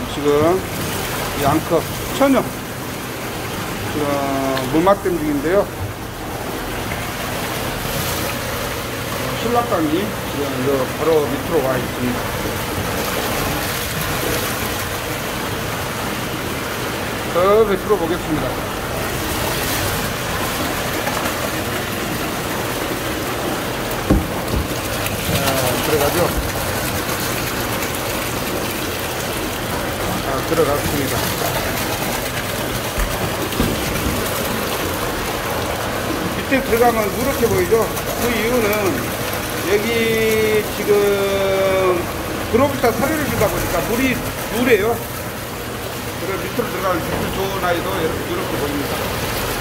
지금 이 앙커 천여 지금 물막댐 중인데요. 신락강이 지금 바로 밑으로 와 있습니다. 저 밑으로 보겠습니다. 자, 들어가죠. 들어갔습니다. 밑에 들어가면 누렇게 보이죠? 그 이유는 여기 지금 그로부터 사료를 주다 보니까 물이 누래요. 그래서 밑으로 들어가면 빛을 좋은 아이도 이렇게 누렇게 보입니다.